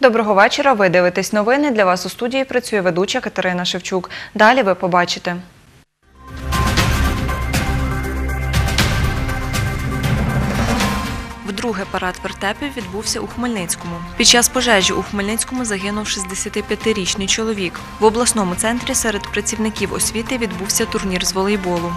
Доброго вечора. Ви дивитесь новини. Для вас у студії працює ведуча Катерина Шевчук. Далі ви побачите. Вдруге парад вертепів відбувся у Хмельницькому. Під час пожежі у Хмельницькому загинув 65-річний чоловік. В обласному центрі серед працівників освіти відбувся турнір з волейболу.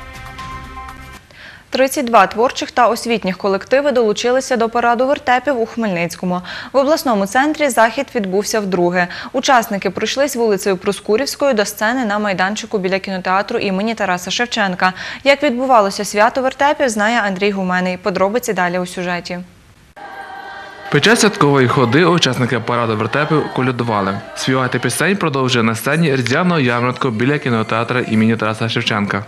32 творчих та освітніх колективи долучилися до параду вертепів у Хмельницькому. В обласному центрі захід відбувся вдруге. Учасники пройшлись вулицею Проскурівською до сцени на майданчику біля кінотеатру імені Тараса Шевченка. Як відбувалося свято вертепів, знає Андрій Гуменний. Подробиці далі у сюжеті. Під час святкової ходи учасники параду вертепів колядували. Співати пісень продовжує на сцені різдвяного ярмарку біля кінотеатру імені Тараса Шевченка.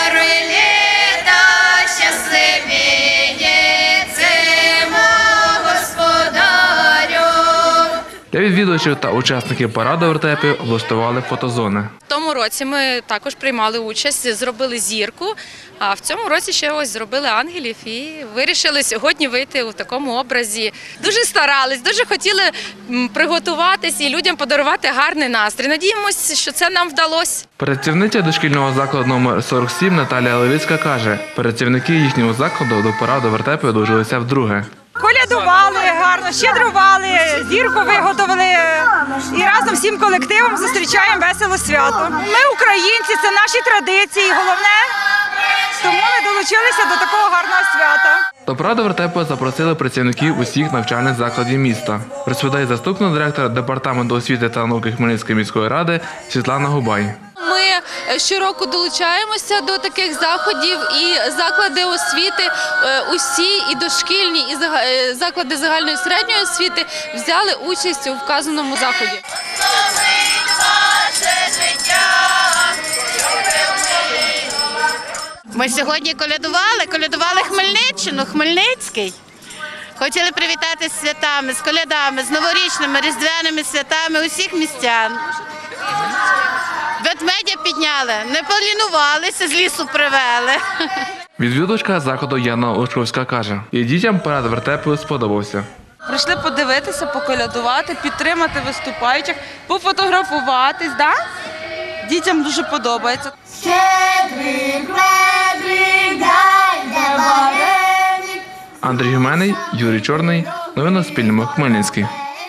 Для відвідувачів та учасників параду вертепів облаштували фотозони. В тому році ми також приймали участь, зробили зірку, а в цьому році ще ось зробили ангелів і вирішили сьогодні вийти у такому образі. Дуже старались, дуже хотіли приготуватись і людям подарувати гарний настрій. Надіємося, що це нам вдалося. Працівниця дошкільного закладу номер 47 Наталія Левицька каже, працівники їхнього закладу до параду вертепів долучилися вдруге. Колядували гарно, щедрували, зірку виготовили і разом всім колективом зустрічаємо весело свято. Ми українці, це наші традиції, головне, тому ми долучилися до такого гарного свята. До параду вертепу запросили працівників усіх навчальних закладів міста, розповідає заступник директора Департаменту освіти та науки Хмельницької міської ради Світлана Губай. Ми щороку долучаємося до таких заходів, і заклади освіти, усі і дошкільні, і заклади загальної середньої освіти взяли участь у вказаному заході. Ми сьогодні колядували Хмельниччину, Хмельницький. Хотіли привітати з святами, з колядами, з новорічними, різдвяними святами усіх містян. Ведмедя підняли, не полінувалися, з лісу привели. Відвідувачка заходу Яна Лучковська каже, і дітям парад вертепів сподобався. Прийшли подивитися, поколядувати, підтримати виступаючих, пофотографуватись, да? Дітям дуже подобається. Андрій Гуменний, Юрій Чорний. Новини на Суспільному. Хмельницький.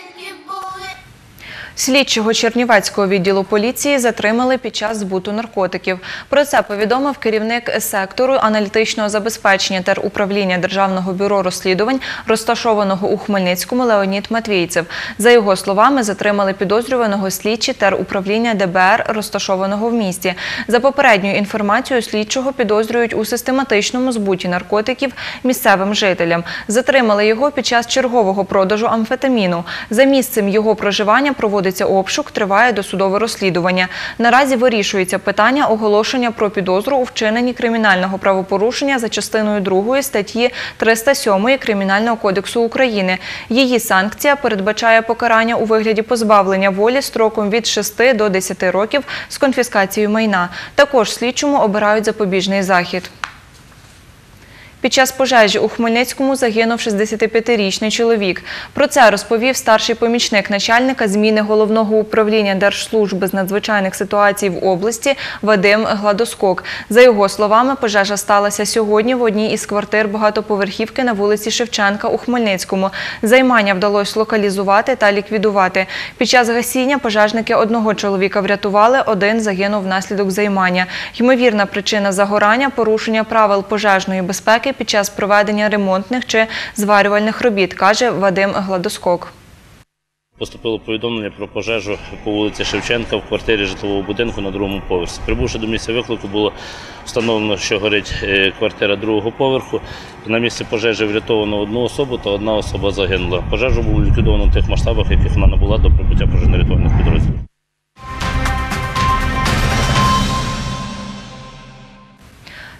Слідчого Чернівецького відділу поліції затримали під час збуту наркотиків. Про це повідомив керівник сектору аналітичного забезпечення теруправління Державного бюро розслідувань, розташованого у Хмельницькому, Леонід Матвійцев. За його словами, затримали підозрюваного слідчі теруправління ДБР, розташованого в місті. За попередньою інформацією, слідчого підозрюють у систематичному збуті наркотиків місцевим жителям. Затримали його під час чергового продажу амфетаміну. За місцем його проживання проводиться обшук, триває досудове розслідування. Наразі вирішується питання оголошення про підозру у вчиненні кримінального правопорушення за частиною 2 статті 307 Кримінального кодексу України. Її санкція передбачає покарання у вигляді позбавлення волі строком від 6 до 10 років з конфіскацією майна. Також слідчому обирають запобіжний захід. Під час пожежі у Хмельницькому загинув 65-річний чоловік. Про це розповів старший помічник начальника зміни Головного управління Держслужби з надзвичайних ситуацій в області Вадим Гладоскок. За його словами, пожежа сталася сьогодні в одній із квартир багатоповерхівки на вулиці Шевченка у Хмельницькому. Займання вдалося локалізувати та ліквідувати. Під час гасіння пожежники одного чоловіка врятували, один загинув внаслідок займання. Ймовірна причина загорання – порушення правил пожежної безпеки під час проведення ремонтних чи зварювальних робіт, каже Вадим Гладоскок. Поступило повідомлення про пожежу по вулиці Шевченка в квартирі житлового будинку на 2-му поверсі. Прибувши до місця виклику, було встановлено, що горить квартира 2-го поверху. На місці пожежі врятовано 1 особу та 1 особа загинула. Пожежу було ліквідовано в тих масштабах, яких вона набула до прибуття пожежно-рятувальних підрозділів.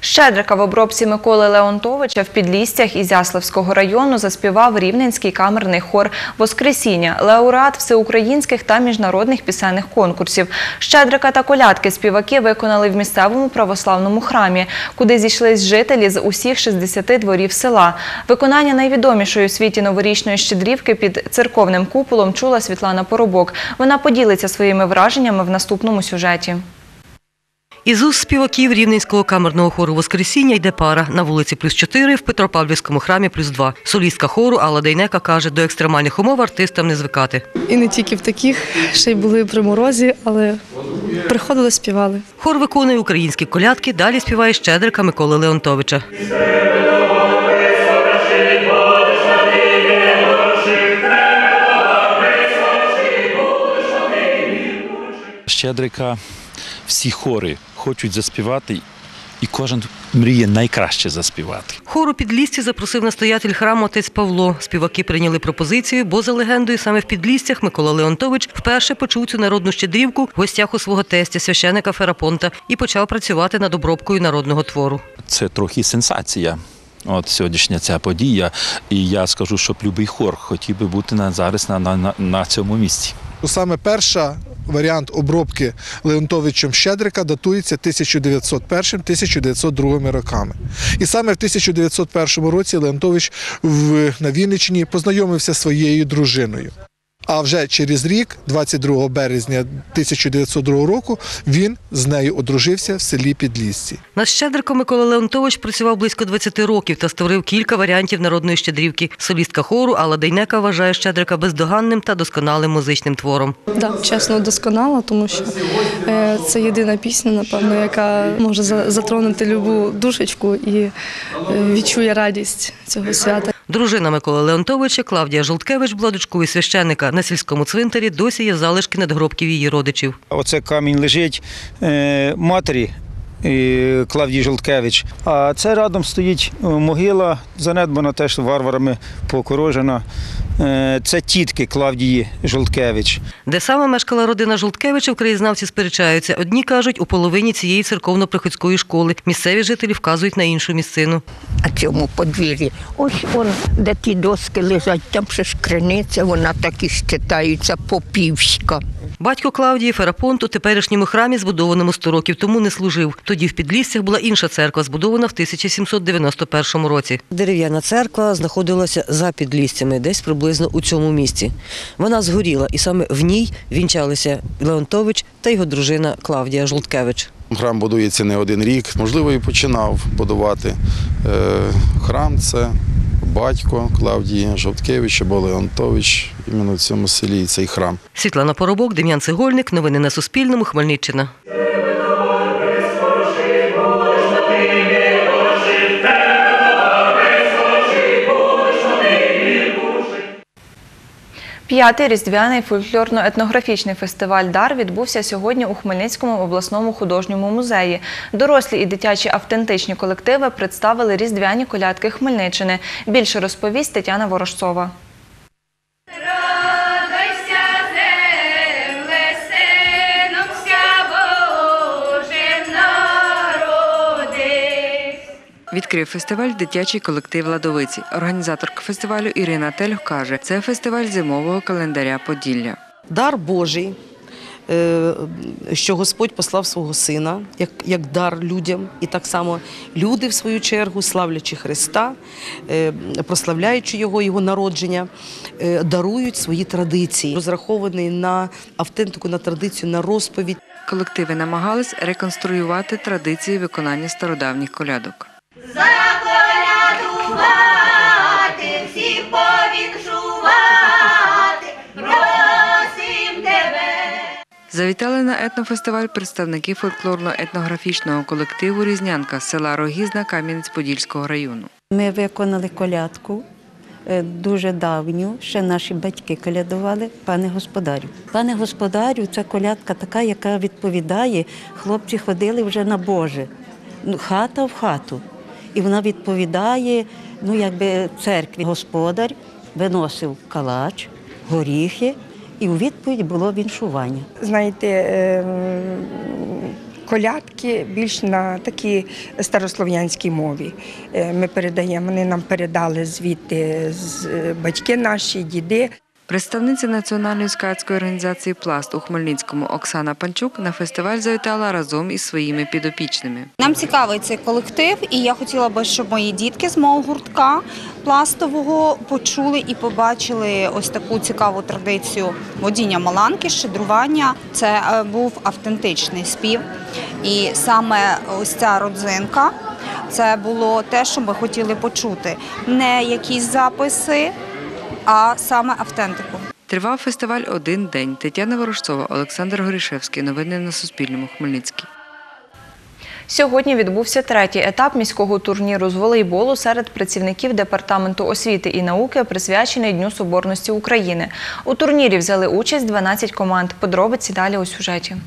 Щедрика в обробці Миколи Леонтовича в Підлістях Ізяславського району заспівав Рівненський камерний хор «Воскресіння», лауреат всеукраїнських та міжнародних пісенних конкурсів. Щедрика та колядки співаки виконали в місцевому православному храмі, куди зійшлись жителі з усіх 60 дворів села. Виконання найвідомішої у світі новорічної щедрівки під церковним куполом чула Світлана Поробок. Вона поділиться своїми враженнями в наступному сюжеті. Із уст співаків Рівненського камерного хору «Воскресіння» йде пара. На вулиці +4, в Петропавлівському храмі +2. Солістка хору Алла Дейнека каже, до екстремальних умов артистам не звикати. І не тільки в таких, ще й були при морозі, але приходили, співали. Хор виконує українські колядки, далі співає щедрика Миколи Леонтовича. Щедрика всі хори хочуть заспівати, і кожен мріє найкраще заспівати. Хор у Підлісці запросив настоятель храму отець Павло. Співаки прийняли пропозицію, бо за легендою саме в Підлістях Микола Леонтович вперше почув цю народну щедрівку в гостях у свого тестя, священика Ферапонта, і почав працювати над обробкою народного твору. Це трохи сенсація. От сьогоднішня ця подія, і я скажу, що любий хор хотів би бути зараз на цьому місці. Саме перший варіант обробки Леонтовичем Щедрика датується 1901-1902 роками. І саме в 1901 році Леонтович на Вінниччині познайомився зі своєю дружиною. А вже через рік, 22 березня 1902 року, він з нею одружився в селі Підлісці. Над щедриком Микола Леонтович працював близько 20 років та створив кілька варіантів народної щедрівки. Солістка хору Алла Дейнека вважає щедрика бездоганним та досконалим музичним твором. Так, чесно, досконало, тому що це єдина пісня, напевно, яка може затронути любу душечку і відчує радість цього свята. Дружина Миколи Леонтовича Клавдія Жолткевич була дочкою священника. На сільському цвинтарі досі є залишки надгробків її родичів. Оце камінь лежить матері Клавдії Жолткевич, а це рядом стоїть могила, занедбана теж варварами покорожена. Це тітки Клавдії Жолткевич. Де саме мешкала родина Жолткевичів, краєзнавці сперечаються. Одні кажуть, у половині цієї церковно-приходської школи. Місцеві жителі вказують на іншу місцину. А цьому подвір'ї, ось де ті доски лежать, там ще ж криниця, вона так і считається попівська. Батько Клавдії Ферапонт у теперішньому храмі, збудованому 100 років тому, не служив. Тоді в Підліссях була інша церква, збудована в 1791 році. Дерев'яна церква знаходилася за Підліссями, десь приблизно у цьому місці. Вона згоріла, і саме в ній вінчалися Леонтович та його дружина Клавдія Жолткевич. Храм будується не один рік, можливо, і починав будувати храм. Це батько Клавдії Жолткевич або Леонтович, іменно в цьому селі і цей храм. Світлана Поробок, Дем'ян Цегольник. Новини на Суспільному. Хмельниччина. П'ятий різдвяний фольклорно-етнографічний фестиваль «Дар» відбувся сьогодні у Хмельницькому обласному художньому музеї. Дорослі і дитячі автентичні колективи представили різдвяні колядки Хмельниччини. Більше розповість Тетяна Ворожцова. Відкрив фестиваль дитячий колектив «Ладовиці». Організаторка фестивалю Ірина Тельх каже, це фестиваль зимового календаря Поділля. Дар Божий, що Господь послав свого Сина, як дар людям. І так само люди, в свою чергу, славлячи Христа, прославляючи Його народження, дарують свої традиції, розраховані на автентику, на традицію, на розповідь. Колективи намагались реконструювати традиції виконання стародавніх колядок. Заколядувати, всіх повіншувати, просим тебе. Завітали на етнофестиваль представники фольклорно-етнографічного колективу «Різнянка» з села Рогізна Кам'янець-Подільського району. Ми виконали колядку, дуже давню, ще наші батьки колядували, «Пане господарю». «Пане господарю» – це колядка така, яка відповідає, хлопці ходили вже на Боже, хата в хату. І вона відповідає, церкві. Господар виносив калач, горіхи, і у відповідь було віншування. Знаєте, колядки більш на такій старослов'янській мові. Ми передаємо, вони нам передали звідти батьки наші, діди. Представниця Національної скаутської організації «Пласт» у Хмельницькому Оксана Панчук на фестиваль завітала разом із своїми підопічними. Нам цікавий цей колектив, і я хотіла би, щоб мої дітки з мого гуртка пластового почули і побачили ось таку цікаву традицію водіння маланки, щедрування. Це був автентичний спів. І саме ось ця родзинка – це було те, що ми хотіли почути. Не якісь записи, а саме автентику. Тривав фестиваль один день. Тетяна Ворожцова, Олександр Горішевський. Новини на Суспільному. Хмельницький. Сьогодні відбувся третій етап міського турніру з волейболу серед працівників Департаменту освіти і науки, присвячений Дню Соборності України. У турнірі взяли участь 12 команд. Подробиці далі у сюжеті.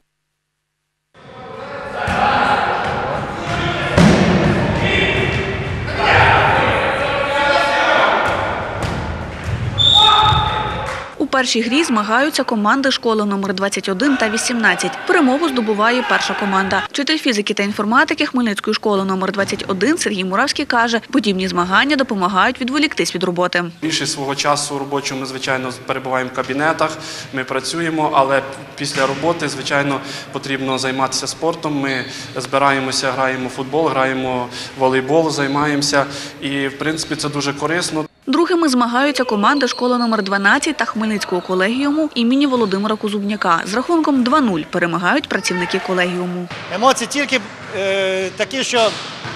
У першій грі змагаються команди школи номер 21 та 18. Перемогу здобуває перша команда. Вчитель фізики та інформатики Хмельницької школи номер 21 Сергій Муравський каже, подібні змагання допомагають відволіктись від роботи. Більшість свого часу робочого ми, звичайно, перебуваємо в кабінетах, ми працюємо, але після роботи, звичайно, потрібно займатися спортом. Ми збираємося, граємо в футбол, граємо в волейбол, займаємося і, в принципі, це дуже корисно. Другими змагаються команди школи номер 12 та Хмельницького колегіуму імені Володимира Козубняка. З рахунком 2-0 перемагають працівники колегіуму. Емоції тільки такі, що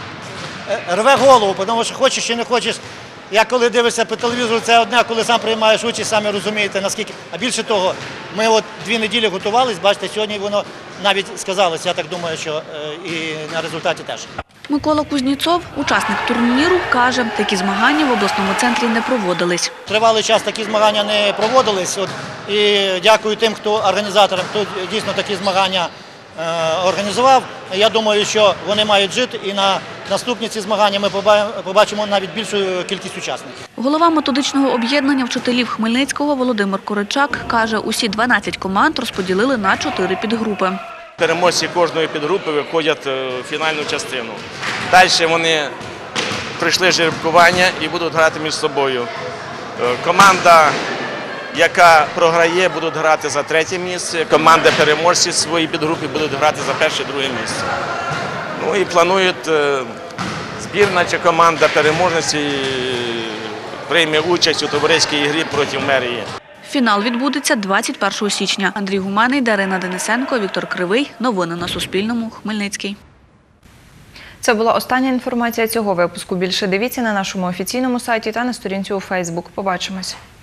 рве голову, тому що хочеш чи не хочеш. Я коли дивишся по телевізору, це одне, коли сам приймаєш участь, самі розумієте, наскільки. А більше того, ми от 2 неділі готувались, бачите, сьогодні воно навіть сказалось, я так думаю, що і на результаті теж. Микола Кузніцов, учасник турніру, каже, такі змагання в обласному центрі не проводились. Тривалий час такі змагання не проводились. І дякую тим, хто організаторам, хто дійсно такі змагання організував. Я думаю, що вони мають жити, і на наступні ці змагання ми побачимо навіть більшу кількість учасників. Голова методичного об'єднання вчителів Хмельницького Володимир Коричак каже, усі 12 команд розподілили на 4 підгрупи. Переможці кожної підгрупи виходять в фінальну частину. Далі вони пройшли жеребкування і будуть грати між собою. Команда, яка програє, буде грати за 3-е місце. Команда переможців своїй підгрупі будуть грати за 1-2 місце. Ну і планують збірна чи команда переможниці прийме участь у товариській грі проти мерії. Фінал відбудеться 21 січня. Андрій Гуманий, Дарина Денисенко, Віктор Кривий. Новини на Суспільному. Хмельницький. Це була остання інформація цього випуску. Більше дивіться на нашому офіційному сайті та на сторінці у Фейсбук. Побачимось.